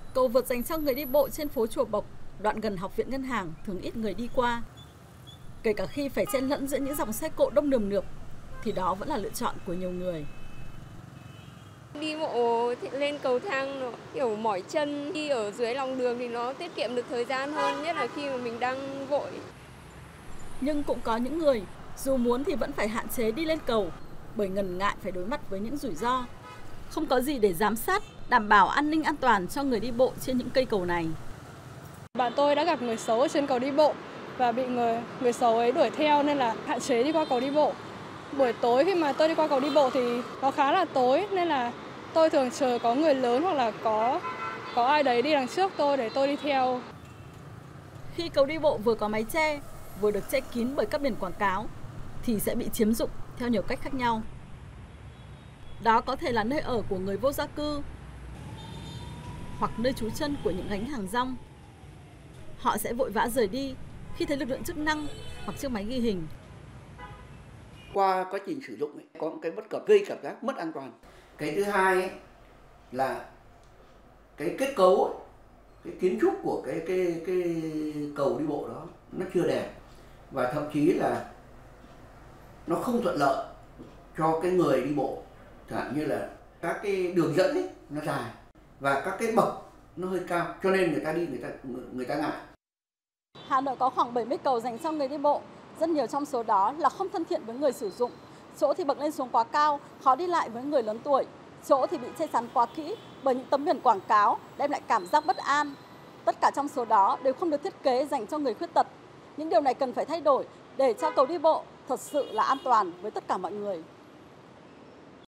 Cầu vượt dành cho người đi bộ trên phố Chùa Bộc, đoạn gần Học viện Ngân hàng thường ít người đi qua. Kể cả khi phải chen lẫn giữa những dòng xe cộ đông nườm nượp, thì đó vẫn là lựa chọn của nhiều người. Đi bộ lên cầu thang nó kiểu mỏi chân, đi ở dưới lòng đường thì nó tiết kiệm được thời gian hơn, nhất là khi mà mình đang vội. Nhưng cũng có những người dù muốn thì vẫn phải hạn chế đi lên cầu bởi ngần ngại phải đối mặt với những rủi ro. Không có gì để giám sát, đảm bảo an ninh an toàn cho người đi bộ trên những cây cầu này. Bạn tôi đã gặp người xấu ở trên cầu đi bộ và bị người xấu ấy đuổi theo nên là hạn chế đi qua cầu đi bộ. Buổi tối khi mà tôi đi qua cầu đi bộ thì nó khá là tối nên là tôi thường chờ có người lớn hoặc là có ai đấy đi đằng trước tôi để tôi đi theo. Khi cầu đi bộ vừa có mái che, vừa được che kín bởi các biển quảng cáo thì sẽ bị chiếm dụng theo nhiều cách khác nhau. Đó có thể là nơi ở của người vô gia cư hoặc nơi trú chân của những gánh hàng rong. Họ sẽ vội vã rời đi khi thấy lực lượng chức năng hoặc chiếc máy ghi hình. Qua quá trình sử dụng có một cái bất cập gây cảm giác mất an toàn. Cái thứ hai là cái kết cấu, cái kiến trúc của cái cầu đi bộ đó nó chưa đẹp và thậm chí là nó không thuận lợi cho cái người đi bộ. Chẳng hạn như là các cái đường dẫn ấy, nó dài và các cái bậc nó hơi cao, cho nên người ta đi người ta ngại. Hà Nội có khoảng 70 cầu dành cho người đi bộ, rất nhiều trong số đó là không thân thiện với người sử dụng. Chỗ thì bậc lên xuống quá cao, khó đi lại với người lớn tuổi. Chỗ thì bị che chắn quá kỹ bởi những tấm biển quảng cáo đem lại cảm giác bất an. Tất cả trong số đó đều không được thiết kế dành cho người khuyết tật. Những điều này cần phải thay đổi để cho cầu đi bộ thật sự là an toàn với tất cả mọi người.